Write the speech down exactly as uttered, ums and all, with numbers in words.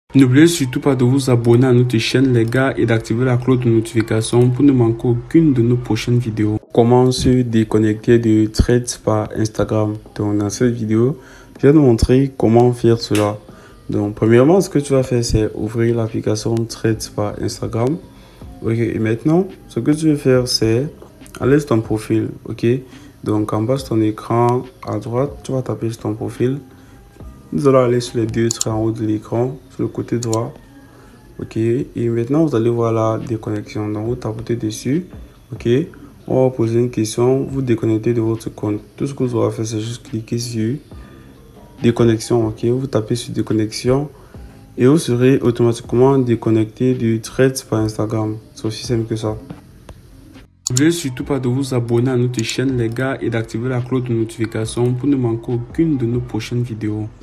N'oubliez surtout pas de vous abonner à notre chaîne les gars et d'activer la cloche de notification pour ne manquer aucune de nos prochaines vidéos. Comment se déconnecter de Threads par Instagram. Donc dans cette vidéo, je vais te montrer comment faire cela. Donc premièrement, ce que tu vas faire, c'est ouvrir l'application Threads par Instagram. Ok, et maintenant, ce que tu veux faire, c'est aller sur ton profil. Ok, donc en bas de ton écran, à droite, tu vas taper sur ton profil. Nous allons aller sur les deux traits en haut de l'écran, sur le côté droit. Ok, et maintenant vous allez voir la déconnexion. Donc vous tapez dessus. Ok, on va poser une question. Vous déconnectez de votre compte. Tout ce que vous aurez fait, c'est juste cliquer sur déconnexion. Ok, vous tapez sur déconnexion et vous serez automatiquement déconnecté du Threads par Instagram. C'est aussi simple que ça. N'oubliez surtout pas de vous abonner à notre chaîne les gars et d'activer la cloche de notification pour ne manquer aucune de nos prochaines vidéos.